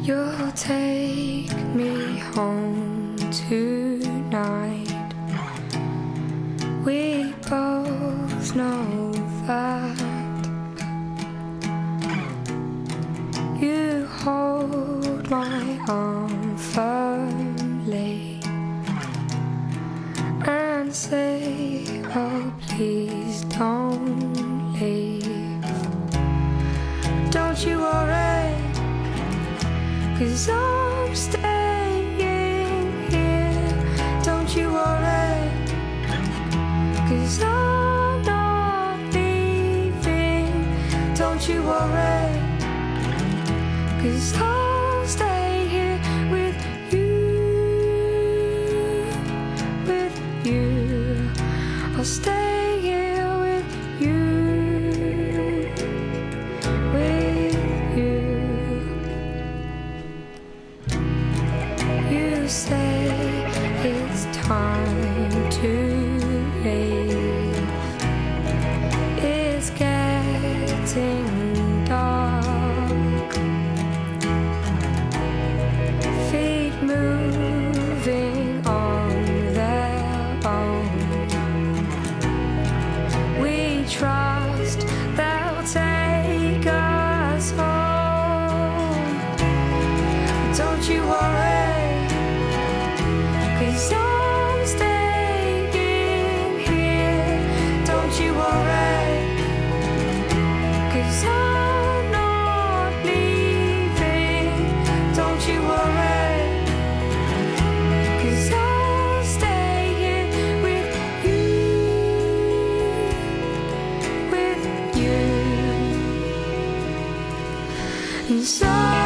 You'll take me home tonight. We both know that. You hold my arm firmly and say, oh, please don't leave. Don't you worry, 'cause I'm staying here. Don't you worry, 'cause I'm not leaving. Don't you worry, 'cause I'll stay here with you, with you. I'll stay here with you, with you. You say it's time to leave. It's getting dark. Feet moving on their own. We trust they'll take us home. Don't you worry, 'cause I'm staying here. Don't you worry, 'cause I'm not leaving. Don't you worry, 'cause I'll stay here with you, with you. And so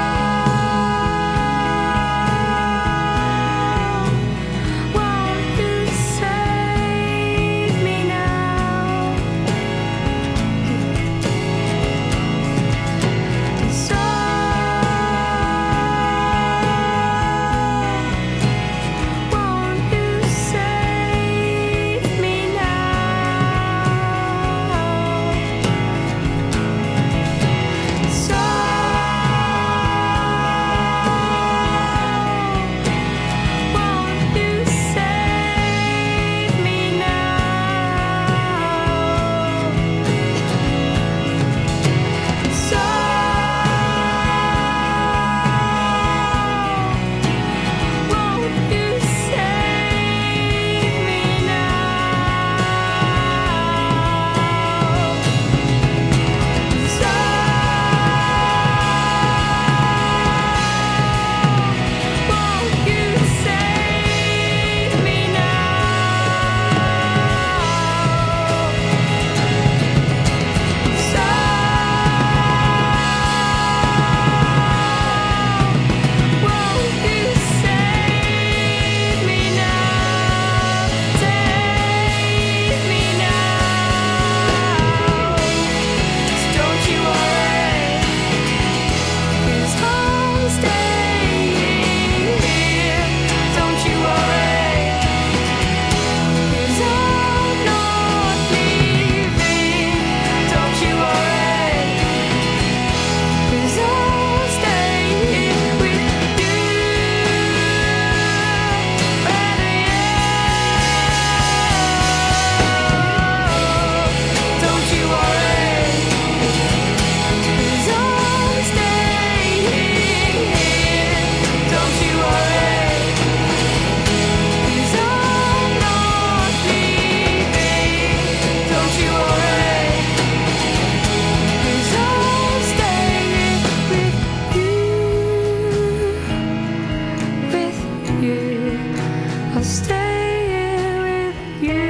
I'll stay here with you,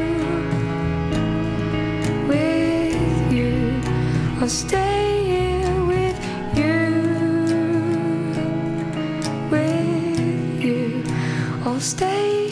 with you. I'll stay here with you, with you. I'll stay